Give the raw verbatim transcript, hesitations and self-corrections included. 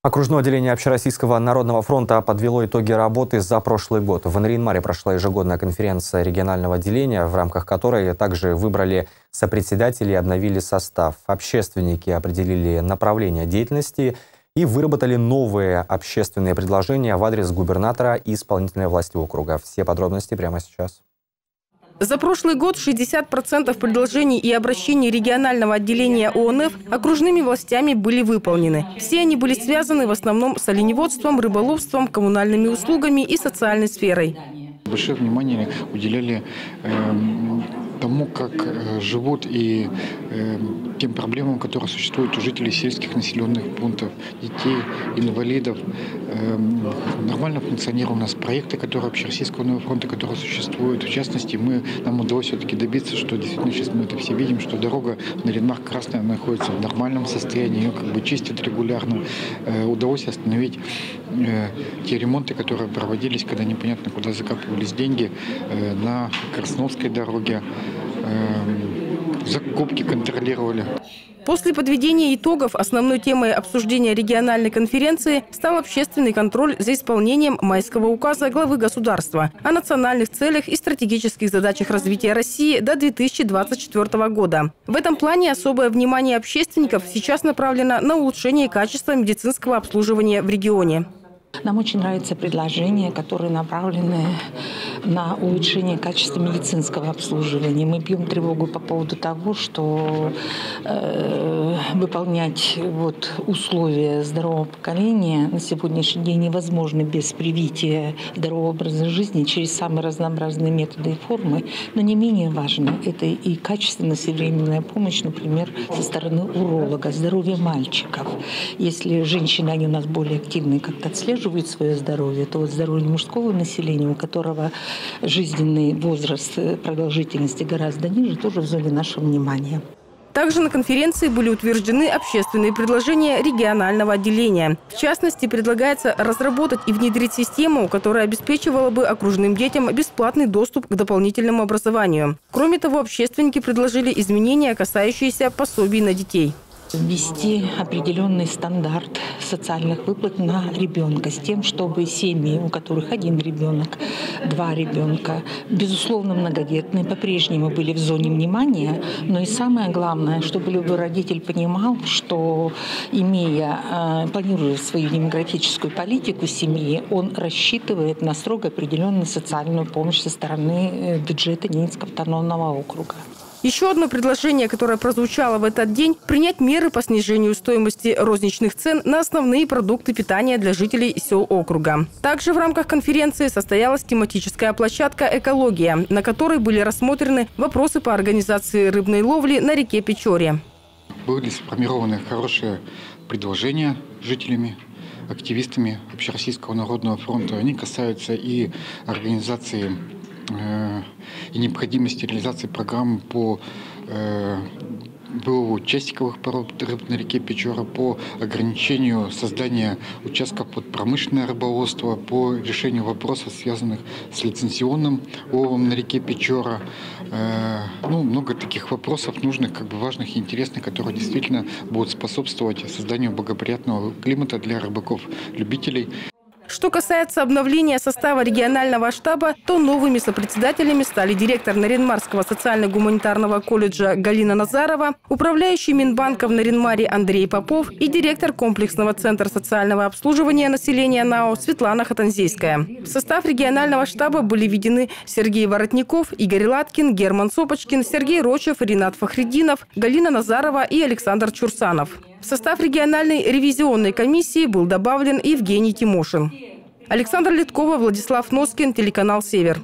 Окружное отделение Общероссийского народного фронта подвело итоги работы за прошлый год. В Нарьян-Маре прошла ежегодная конференция регионального отделения, в рамках которой также выбрали сопредседателей и обновили состав. Общественники определили направление деятельности и выработали новые общественные предложения в адрес губернатора и исполнительной власти округа. Все подробности прямо сейчас. За прошлый год шестьдесят процентов предложений и обращений регионального отделения О Н Ф окружными властями были выполнены. Все они были связаны в основном с оленеводством, рыболовством, коммунальными услугами и социальной сферой. Большое внимание уделяли э, тому, как э, живут и э, тем проблемам, которые существуют у жителей сельских населенных пунктов, детей, инвалидов. Э, нормально функционируют у нас проекты, которые Общероссийского народного фронта, которые существуют. В частности, мы, нам удалось все-таки добиться, что действительно сейчас мы это все видим, что дорога в Нарьян-Мар-Красная находится в нормальном состоянии, ее как бы чистят регулярно. Э, удалось остановить э, те ремонты, которые проводились, когда непонятно куда закапывались деньги, э, на Красновской дороге. Закупки контролировали. После подведения итогов основной темой обсуждения региональной конференции стал общественный контроль за исполнением майского указа главы государства о национальных целях и стратегических задачах развития России до две тысячи двадцать четвёртого года. В этом плане особое внимание общественников сейчас направлено на улучшение качества медицинского обслуживания в регионе. Нам очень нравятся предложения, которые направлены на улучшение качества медицинского обслуживания. Мы бьем тревогу по поводу того, что э, выполнять вот, условия здорового поколения на сегодняшний день невозможно без привития здорового образа жизни через самые разнообразные методы и формы. Но не менее важно – это и качественная своевременная помощь, например, со стороны уролога, здоровье мальчиков. Если женщины, они у нас более активные, как-то отслеживают свое здоровье, то вот здоровье мужского населения, у которого жизненный возраст продолжительности гораздо ниже, тоже в зоне нашего внимания. Также на конференции были утверждены общественные предложения регионального отделения. В частности, предлагается разработать и внедрить систему, которая обеспечивала бы окружным детям бесплатный доступ к дополнительному образованию. Кроме того, общественники предложили изменения, касающиеся пособий на детей. Ввести определенный стандарт социальных выплат на ребенка с тем, чтобы семьи, у которых один ребенок, два ребенка, безусловно многодетные, по-прежнему были в зоне внимания, но и самое главное, чтобы любой родитель понимал, что имея, планируя свою демографическую политику семьи, он рассчитывает на строго определенную социальную помощь со стороны бюджета Ненецкого автономного округа. Еще одно предложение, которое прозвучало в этот день – принять меры по снижению стоимости розничных цен на основные продукты питания для жителей сел округа. Также в рамках конференции состоялась тематическая площадка «Экология», на которой были рассмотрены вопросы по организации рыбной ловли на реке Печоре. Были сформированы хорошие предложения жителями, активистами Общероссийского народного фронта. Они касаются и организации и необходимости реализации программы по э, вылову частиковых пород рыб на реке Печора, по ограничению создания участков под промышленное рыболовство, по решению вопросов, связанных с лицензионным ловом на реке Печора. Э, ну, много таких вопросов нужных, как бы важных и интересных, которые действительно будут способствовать созданию благоприятного климата для рыбаков-любителей. Что касается обновления состава регионального штаба, то новыми сопредседателями стали директор Нарьян-Марского социально-гуманитарного колледжа Галина Назарова, управляющий Минбанка в Нарьян-Маре Андрей Попов и директор комплексного центра социального обслуживания населения НАО Светлана Хатанзейская. В состав регионального штаба были введены Сергей Воротников, Игорь Латкин, Герман Сопочкин, Сергей Рочев, Ринат Фахриддинов, Галина Назарова и Александр Чурсанов. В состав региональной ревизионной комиссии был добавлен Евгений Тимошин. Александр Литкова, Владислав Носкин, телеканал «Север».